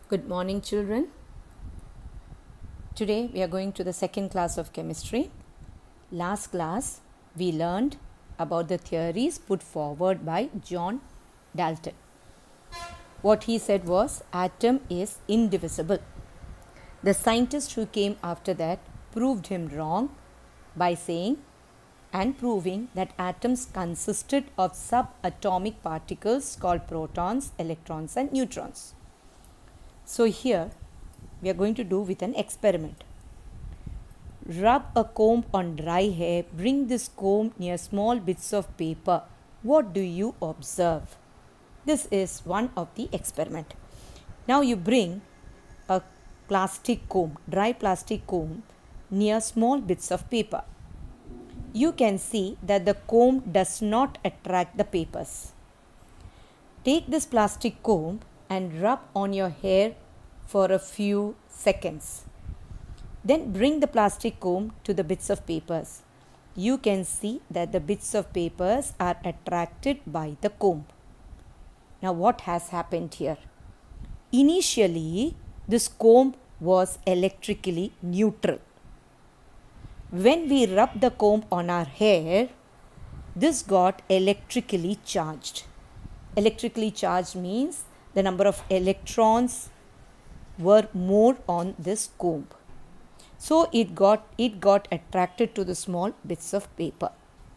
Good morning, children. Today we are going to the second class of chemistry. Last class we learned about the theories put forward by John Dalton. What he said was atom is indivisible. The scientist who came after that proved him wrong by saying and proving that atoms consisted of subatomic particles called protons, electrons and neutrons. So here we are going to do with an experiment. Rub a comb on dry hair, bring this comb near small bits of paper. What do you observe? This is one of the experiment. Now you bring a plastic comb, dry plastic comb near small bits of paper. You can see that the comb does not attract the papers. Take this plastic comb and rub on your hair for a few seconds. Then bring the plastic comb to the bits of papers. You can see that the bits of papers are attracted by the comb. Now what has happened here? Initially, this comb was electrically neutral. When we rub the comb on our hair, this got electrically charged. Electrically charged means the number of electrons were more on this comb. So it got attracted to the small bits of paper.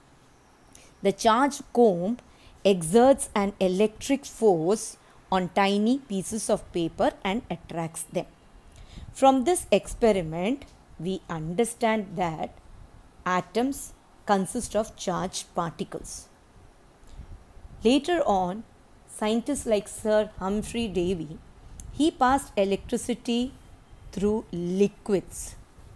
The charged comb exerts an electric force on tiny pieces of paper and attracts them. From this experiment, we understand that atoms consist of charged particles. Later on, scientists like Sir Humphrey Davy, he passed electricity through liquids,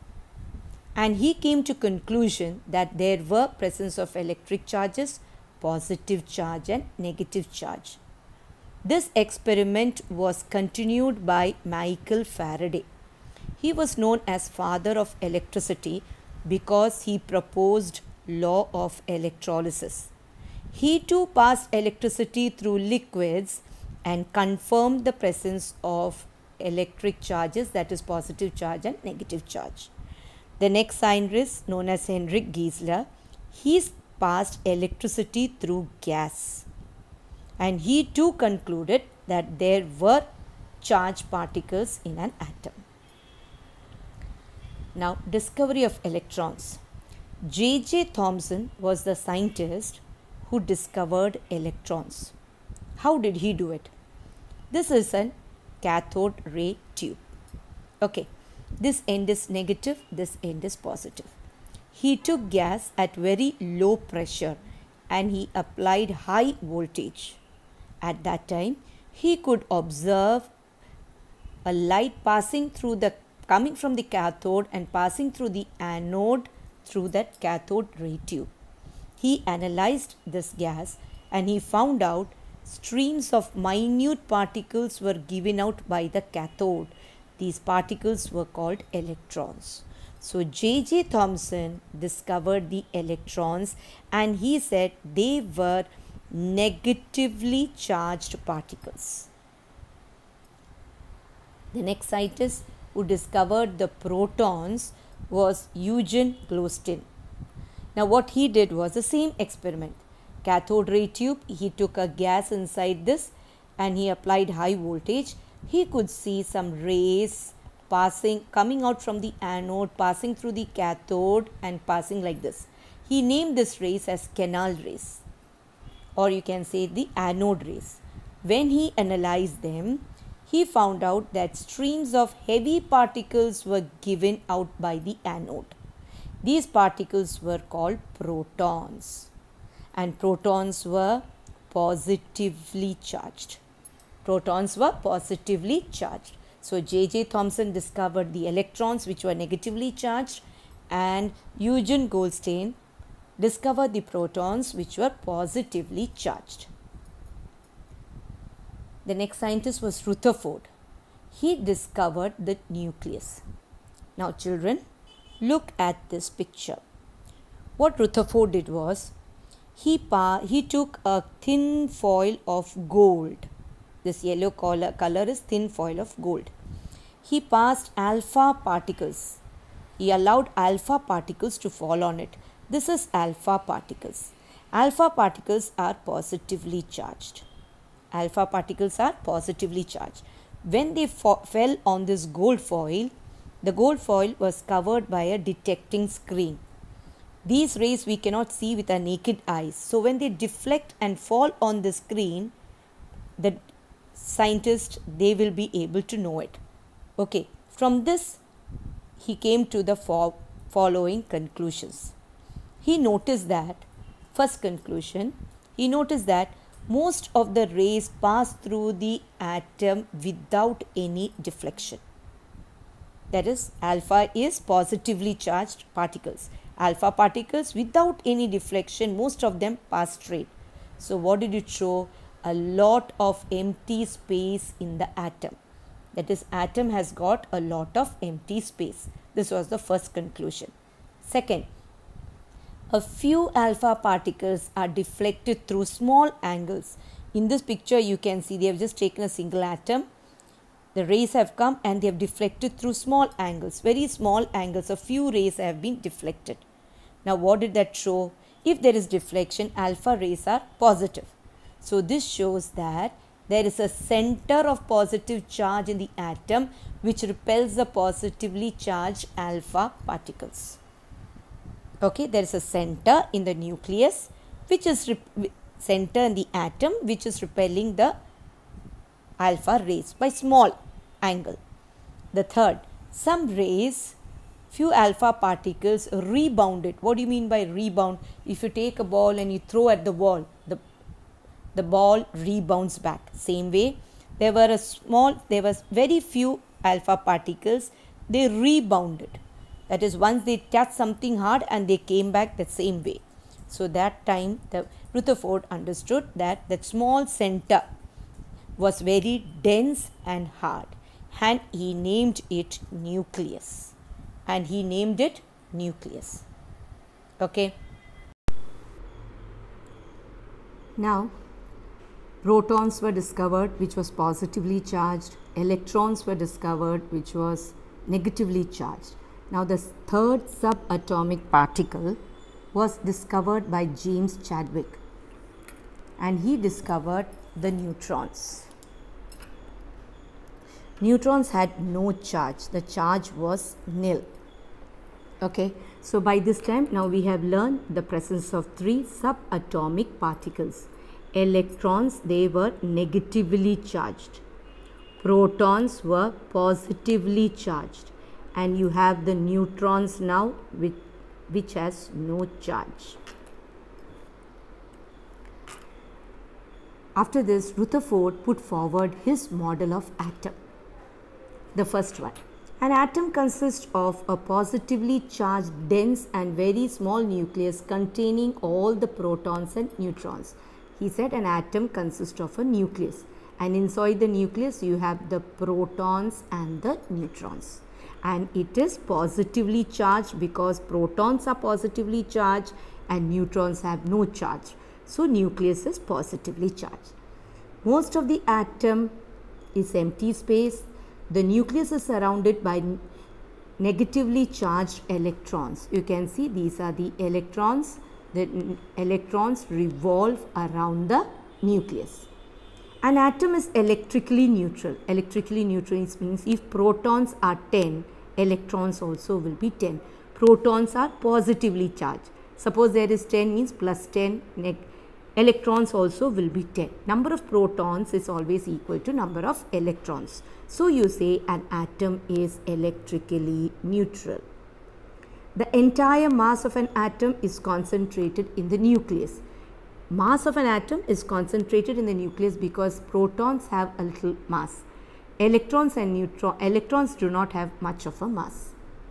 and he came to conclusion that there were presence of electric charges, positive charge and negative charge. This experiment was continued by Michael Faraday. He was known as father of electricity because he proposed law of electrolysis. He too passed electricity through liquids and confirmed the presence of electric charges, that is positive charge and negative charge. The next scientist, known as Henrik Giesler, he passed electricity through gas, and he too concluded that there were charged particles in an atom. Now, discovery of electrons. J.J. Thomson was the scientist who discovered electrons. How did he do it? This is a cathode ray tube. Okay, this end is negative, this end is positive. He took gas at very low pressure and he applied high voltage. At that time, he could observe a light passing through coming from the cathode and passing through the anode through that cathode ray tube. He analyzed this gas and he found out streams of minute particles were given out by the cathode. These particles were called electrons. So J.J. Thomson discovered the electrons and he said they were negatively charged particles. The next scientist who discovered the protons was Eugen Glosstin. Now what he did was the same experiment. Cathode ray tube, he took a gas inside this and he applied high voltage. He could see some rays coming out from the anode, passing through the cathode and passing like this. He named this rays as canal rays, or you can say the anode rays. When he analyzed them, he found out that streams of heavy particles were given out by the anode. These particles were called protons, and protons were positively charged. Protons were positively charged. So J.J. Thomson discovered the electrons which were negatively charged, and Eugen Glosstin discovered the protons which were positively charged. The next scientist was Rutherford. He discovered the nucleus. Now children, look at this picture. What Rutherford did was, he took a thin foil of gold This yellow color is thin foil of gold. He passed alpha particles. He allowed alpha particles to fall on it. This is alpha particles. Alpha particles are positively charged. Alpha particles are positively charged. When they fell on this gold foil, the gold foil was covered by a detecting screen. These rays we cannot see with our naked eyes. So when they deflect and fall on the screen, the scientist, they will be able to know it. Okay, from this he came to the following conclusions. He noticed that, first conclusion, he noticed that most of the rays pass through the atom without any deflection. That is, alpha is positively charged particles. Alpha particles without any deflection, most of them pass straight. So what did it show? A lot of empty space in the atom. That is, atom has got a lot of empty space. This was the first conclusion. Second, a few alpha particles are deflected through small angles. In this picture you can see they have just taken a single atom. The rays have come and they have deflected through small angles, very small angles. A few rays have been deflected. Now what did that show? If there is deflection, alpha rays are positive. So this shows that there is a center of positive charge in the atom which repels the positively charged alpha particles. Okay, there is a center in the nucleus which is center in the atom which is repelling the alpha rays by small angle. The third, some rays, few alpha particles rebounded. What do you mean by rebound? If you take a ball and you throw at the wall, the ball rebounds back. Same way, there was very few alpha particles, they rebounded. That is, once they touched something hard and they came back the same way. So that time the Rutherford understood that that small center was very dense and hard, and he named it nucleus. Okay. Now, protons were discovered which was positively charged, electrons were discovered which was negatively charged. Now the third subatomic particle was discovered by James Chadwick, and he discovered the neutrons. Neutrons had no charge, the charge was nil. Okay, so by this time now we have learned the presence of three subatomic particles. Electrons, they were negatively charged. Protons were positively charged. And you have the neutrons now which has no charge. After this, Rutherford put forward his model of atom. The first one. An atom consists of a positively charged, dense and very small nucleus containing all the protons and neutrons. He said an atom consists of a nucleus, and inside the nucleus you have the protons and the neutrons. And it is positively charged because protons are positively charged and neutrons have no charge. So nucleus is positively charged. Most of the atom is empty space. The nucleus is surrounded by negatively charged electrons. You can see these are the electrons. The electrons revolve around the nucleus. An atom is electrically neutral. Electrically neutral means if protons are 10, electrons also will be 10. Protons are positively charged. Suppose there is 10 means plus 10, electrons also will be 10. Number of protons is always equal to number of electrons. So you say an atom is electrically neutral. The entire mass of an atom is concentrated in the nucleus. Mass of an atom is concentrated in the nucleus because protons have a little mass. Electrons do not have much of a mass.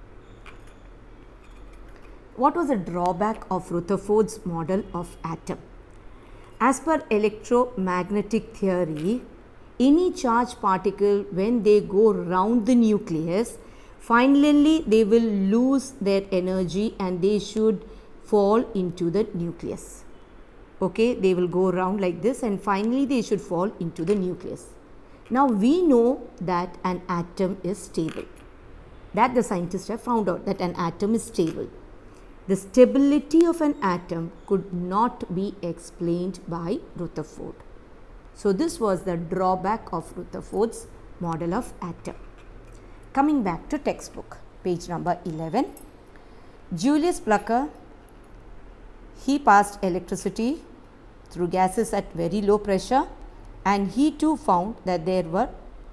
What was the drawback of Rutherford's model of atom? As per electromagnetic theory, any charged particle, when they go round the nucleus, finally they will lose their energy and they should fall into the nucleus. Okay, they will go around like this and finally they should fall into the nucleus. Now we know that an atom is stable. That the scientists have found out that an atom is stable. The stability of an atom could not be explained by Rutherford. So this was the drawback of Rutherford's model of atom. Coming back to textbook, page number 11. Julius Plucker, he passed electricity through gases at very low pressure, and he too found that there were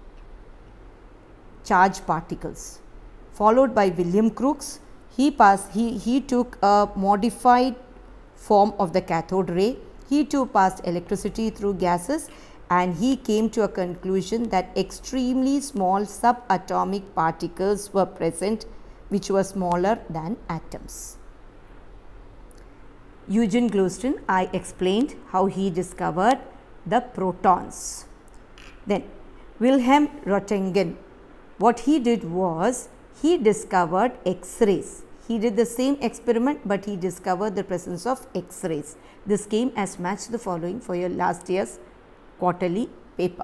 charged particles. Followed by William Crookes, he took a modified form of the cathode ray. He too passed electricity through gases, and he came to a conclusion that extremely small subatomic particles were present which were smaller than atoms. Eugen Glosston, I explained how he discovered the protons. Then Wilhelm Röntgen, what he did was he discovered X-rays. He did the same experiment, but he discovered the presence of X-rays. This came as match the following for your last year's quarterly paper.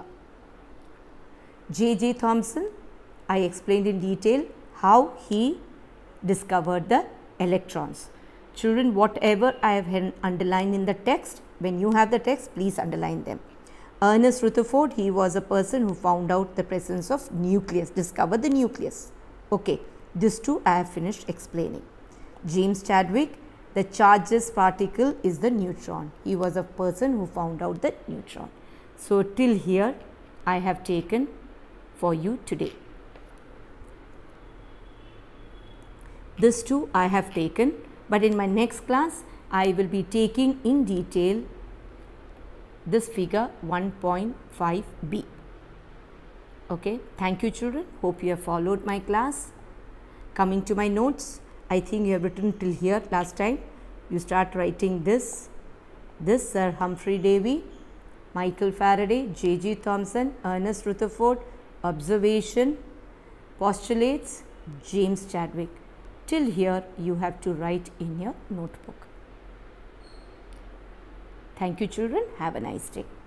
J.J. Thomson, I explained in detail how he discovered the electrons. Children, whatever I have underlined in the text, when you have the text, please underline them. Ernest Rutherford, he was a person who found out the presence of nucleus, discovered the nucleus. Okay, this too I have finished explaining. James Chadwick, the chargeless particle is the neutron. He was a person who found out the neutron. So till here I have taken for you today. This too I have taken, but in my next class I will be taking in detail this figure 1.5b. Okay, thank you children. Hope you have followed my class. Coming to my notes, I think you have written till here last time. You start writing this Sir Humphrey Davy, Michael Faraday, J.G. Thomson, Ernest Rutherford, observation, postulates, James Chadwick. Till here you have to write in your notebook. Thank you children. Have a nice day.